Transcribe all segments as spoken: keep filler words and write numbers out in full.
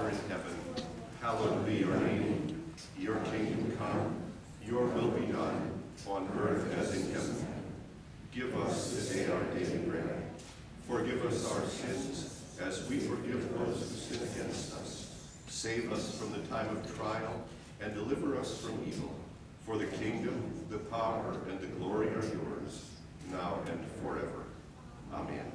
Father in heaven, hallowed be your name. Your kingdom come, your will be done, on earth as in heaven. Give us this day our daily bread. Forgive us our sins, as we forgive those who sin against us. Save us from the time of trial, and deliver us from evil. For the kingdom, the power, and the glory are yours, now and forever. Amen.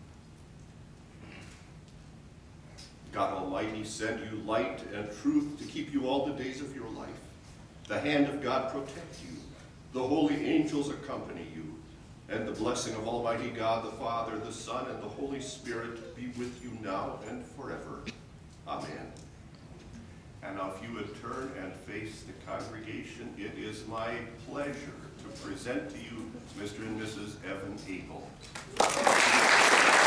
God Almighty send you light and truth to keep you all the days of your life. The hand of God protect you. The holy angels accompany you. And the blessing of Almighty God, the Father, the Son, and the Holy Spirit be with you now and forever. Amen. And now if you would turn and face the congregation, it is my pleasure to present to you Mister and Missus Evan Abel.